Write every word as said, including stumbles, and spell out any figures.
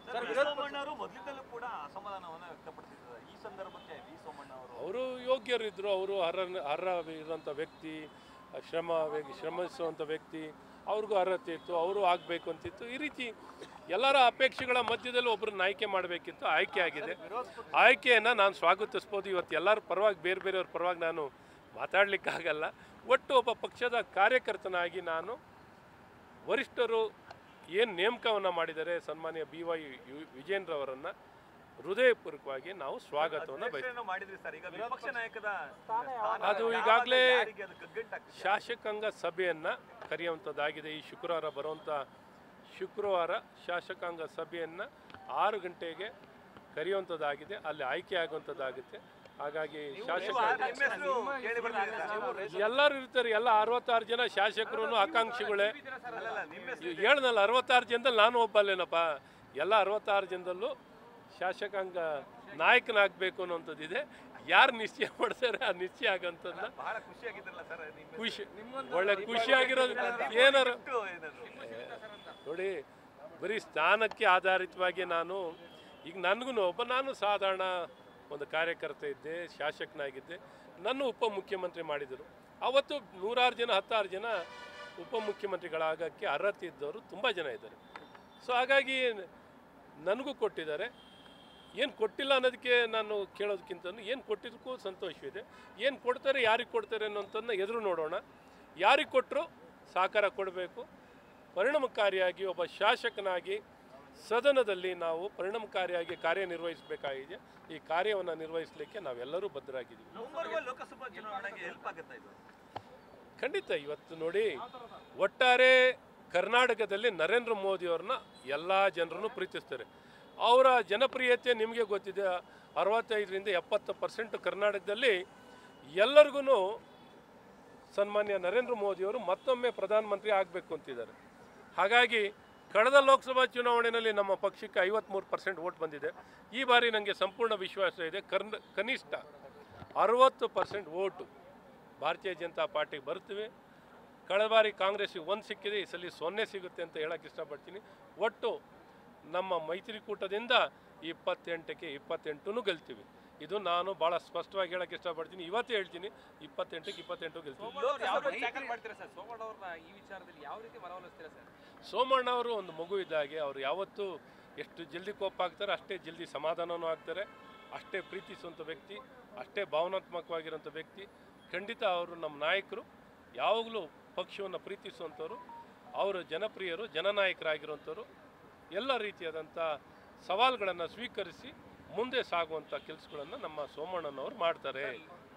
Sir, ವಿರೋಧ ಸೋಮಣ್ಣವರು ಮೊದಲಿಂದಲೂ ಕೂಡ ಅಸಮಾಧಾನವನ್ನು ವ್ಯಕ್ತಪಡಿಸಿದ್ದಾರೆ. ಈ ಸಂದರ್ಭಕ್ಕೆ ವಿ ಸೋಮಣ್ಣ ಅವರು ಅವರು ಯೋಗ್ಯರಿದ್ದರು. ಅವರು ಅರ್ಹ ಅರ್ಹ ಇರೋಂಥ ವ್ಯಕ್ತಿ, ಶ್ರಮ ಶ್ರಮಿಸುವಂಥ ವ್ಯಕ್ತಿ, ಅವ್ರಿಗೂ ಅರ್ಹತೆ ಇತ್ತು, ಅವರು ಆಗಬೇಕು ಅಂತಿತ್ತು. ಈ ರೀತಿ ಎಲ್ಲರ ಅಪೇಕ್ಷೆಗಳ ಮಧ್ಯದಲ್ಲಿ ಒಬ್ಬರನ್ನ ಆಯ್ಕೆ ಮಾಡಬೇಕಿತ್ತು. ಆಯ್ಕೆ ಆಗಿದೆ. ಆಯ್ಕೆಯನ್ನು ನಾನು ಸ್ವಾಗತಿಸ್ಬೋದು. ಇವತ್ತು ಎಲ್ಲರ ಪರವಾಗಿ, ಬೇರೆ ಬೇರೆಯವ್ರ ಪರವಾಗಿ ನಾನು ಮಾತಾಡಲಿಕ್ಕಾಗಲ್ಲ. ಒಟ್ಟು ಒಬ್ಬ ಪಕ್ಷದ ಕಾರ್ಯಕರ್ತನಾಗಿ ನಾನು ವರಿಷ್ಠರು ಏನು ನೇಮಕವನ್ನು ಮಾಡಿದ್ದಾರೆ ಸನ್ಮಾನ್ಯ ಬಿ ವೈ ವಿಜೇಂದ್ರವರನ್ನು ಹೃದಯಪೂರ್ವಕವಾಗಿ ನಾವು ಸ್ವಾಗತವನ್ನು ಬಯಸ್ತೀವಿ. ಅದು ಈಗಾಗಲೇ ಶಾಸಕಾಂಗ ಸಭೆಯನ್ನು ಕರೆಯುವಂಥದ್ದಾಗಿದೆ. ಈ ಶುಕ್ರವಾರ ಬರುವಂಥ ಶುಕ್ರವಾರ ಶಾಸಕಾಂಗ ಸಭೆಯನ್ನು ಆರು ಗಂಟೆಗೆ ಕರೆಯುವಂಥದ್ದಾಗಿದೆ. ಅಲ್ಲಿ ಆಯ್ಕೆ ಆಗುವಂಥದ್ದಾಗುತ್ತೆ. ಹಾಗಾಗಿ ಶಾಸಕ ಎಲ್ಲರೂ ಇರ್ತಾರೆ. ಎಲ್ಲ ಅರವತ್ತಾರು ಜನ ಶಾಸಕರು ಆಕಾಂಕ್ಷಿಗಳೇ. ಹೇಳ್ನಲ್ಲ, ಅರವತ್ತಾರು ಜನದಲ್ಲಿ ನಾನು ಒಬ್ಬಲ್ಲೇನಪ್ಪ. ಎಲ್ಲ ಅರವತ್ತಾರು ಜನದಲ್ಲೂ ಶಾಸಕಾಂಗ ನಾಯಕನಾಗಬೇಕು ಅನ್ನೋಂಥದ್ದಿದೆ. ಯಾರು ನಿಶ್ಚಯ ಮಾಡ್ತಾರೆ ಆ ನಿಶ್ಚಯ ಆಗೋಂಥದ್ದನ್ನ ಖುಷಿ, ಒಳ್ಳೆ ಖುಷಿಯಾಗಿರೋದು. ಏನಾರು ನೋಡಿ, ಬರೀ ಸ್ಥಾನಕ್ಕೆ ಆಧಾರಿತವಾಗಿ ನಾನು ಈಗ ನನಗೂ ಒಬ್ಬ ನಾನು ಸಾಧಾರಣ ಒಂದು ಕಾರ್ಯಕರ್ತ ಇದ್ದೆ, ಶಾಸಕನಾಗಿದ್ದೆ. ನನ್ನ ಉಪಮುಖ್ಯಮಂತ್ರಿ ಮಾಡಿದರು. ಅವತ್ತು ನೂರಾರು ಜನ ಹತ್ತಾರು ಜನ ಉಪಮುಖ್ಯಮಂತ್ರಿಗಳಾಗೋಕ್ಕೆ ಅರ್ಹತೆ ಇದ್ದವರು ತುಂಬ ಜನ ಇದ್ದಾರೆ. ಸೊ ಹಾಗಾಗಿ ನನಗೂ ಕೊಟ್ಟಿದ್ದಾರೆ. ಏನು ಕೊಟ್ಟಿಲ್ಲ ಅನ್ನೋದಕ್ಕೆ ನಾನು ಕೇಳೋದಕ್ಕಿಂತ ಏನು ಕೊಟ್ಟಿದ್ದಕ್ಕೂ ಸಂತೋಷವಿದೆ. ಏನು ಕೊಡ್ತಾರೆ, ಯಾರಿಗೆ ಕೊಡ್ತಾರೆ ಅನ್ನೋಂಥದ್ದನ್ನ ಎದುರು ನೋಡೋಣ. ಯಾರಿಗೆ ಕೊಟ್ಟರು ಸಹಕಾರ ಕೊಡಬೇಕು. ಪರಿಣಾಮಕಾರಿಯಾಗಿ ಒಬ್ಬ ಶಾಸಕನಾಗಿ ಸದನದಲ್ಲಿ ನಾವು ಪರಿಣಾಮಕಾರಿಯಾಗಿ ಕಾರ್ಯನಿರ್ವಹಿಸಬೇಕಾಗಿದೆ. ಈ ಕಾರ್ಯವನ್ನು ನಿರ್ವಹಿಸಲಿಕ್ಕೆ ನಾವೆಲ್ಲರೂ ಬದ್ಧರಾಗಿದ್ದೀವಿ. ಲೋಕಸಭಾ ಚುನಾವಣೆಗೆ ಹೆಲ್ಪ್ ಆಗುತ್ತೆ ಇದು ಖಂಡಿತ. ಇವತ್ತು ನೋಡಿ, ಒಟ್ಟಾರೆ ಕರ್ನಾಟಕದಲ್ಲಿ ನರೇಂದ್ರ ಮೋದಿಯವ್ರನ್ನ ಎಲ್ಲ ಜನರನ್ನು ಪ್ರೀತಿಸ್ತಾರೆ. ಅವರ ಜನಪ್ರಿಯತೆ ನಿಮಗೆ ಗೊತ್ತಿದೆ. ಅರವತ್ತೈದರಿಂದ ಎಪ್ಪತ್ತು ಪರ್ಸೆಂಟ್ ಕರ್ನಾಟಕದಲ್ಲಿ ಎಲ್ಲರಿಗೂ ಸನ್ಮಾನ್ಯ ನರೇಂದ್ರ ಮೋದಿಯವರು ಮತ್ತೊಮ್ಮೆ ಪ್ರಧಾನಮಂತ್ರಿ ಆಗಬೇಕು ಅಂತಿದ್ದಾರೆ. ಹಾಗಾಗಿ ಕಳೆದ ಲೋಕಸಭಾ ಚುನಾವಣೆಯಲ್ಲಿ ನಮ್ಮ ಪಕ್ಷಕ್ಕೆ ಐವತ್ತ್ಮೂರು ಪರ್ಸೆಂಟ್ ವೋಟ್ ಬಂದಿದೆ. ಈ ಬಾರಿ ನನಗೆ ಸಂಪೂರ್ಣ ವಿಶ್ವಾಸ ಇದೆ. ಕರ್ನ ಕನಿಷ್ಠ ಅರವತ್ತು ಪರ್ಸೆಂಟ್ ವೋಟು ಭಾರತೀಯ ಜನತಾ ಪಾರ್ಟಿಗೆ ಬರ್ತೀವಿ. ಕಳೆದ ಬಾರಿ ಕಾಂಗ್ರೆಸ್ಸಿಗೆ ಒಂದು ಸಿಕ್ಕಿದೆ, ಈ ಸಲ ಸೊನ್ನೆ ಸಿಗುತ್ತೆ ಅಂತ ಹೇಳಕ್ಕೆ ಇಷ್ಟಪಡ್ತೀನಿ. ಒಟ್ಟು ನಮ್ಮ ಮೈತ್ರಿಕೂಟದಿಂದ ಇಪ್ಪತ್ತೆಂಟಕ್ಕೆ ಇಪ್ಪತ್ತೆಂಟು ಗೆಲ್ತೀವಿ. ಇದು ನಾನು ಭಾಳ ಸ್ಪಷ್ಟವಾಗಿ ಹೇಳಕ್ಕೆ ಇಷ್ಟಪಡ್ತೀನಿ. ಇವತ್ತೇ ಹೇಳ್ತೀನಿ, ಇಪ್ಪತ್ತೆಂಟಕ್ಕೆ ಇಪ್ಪತ್ತೆಂಟು ಗೆಲ್ತೀವಿ. ಸೋಮಣ್ಣ ಅವರು ಒಂದು ಮಗು ಇದ್ದಾಗೆ. ಅವರು ಯಾವತ್ತೂ ಎಷ್ಟು ಜಲ್ದಿ ಕೋಪ ಆಗ್ತಾರೆ ಅಷ್ಟೇ ಜಲ್ದಿ ಸಮಾಧಾನವೂ ಆಗ್ತಾರೆ. ಅಷ್ಟೇ ಪ್ರೀತಿಸುವಂಥ ವ್ಯಕ್ತಿ, ಅಷ್ಟೇ ಭಾವನಾತ್ಮಕವಾಗಿರೋಂಥ ವ್ಯಕ್ತಿ. ಖಂಡಿತ ಅವರು ನಮ್ಮ ನಾಯಕರು. ಯಾವಾಗಲೂ ಪಕ್ಷವನ್ನು ಪ್ರೀತಿಸುವಂಥವ್ರು, ಅವರು ಜನಪ್ರಿಯರು, ಜನನಾಯಕರಾಗಿರುವಂಥವ್ರು. ಎಲ್ಲ ರೀತಿಯಾದಂಥ ಸವಾಲುಗಳನ್ನು ಸ್ವೀಕರಿಸಿ ಮುಂದೆ ಸಾಗುವಂಥ ಕೆಲಸಗಳನ್ನು ನಮ್ಮ ಸೋಮಣ್ಣನವರು ಮಾಡ್ತಾರೆ.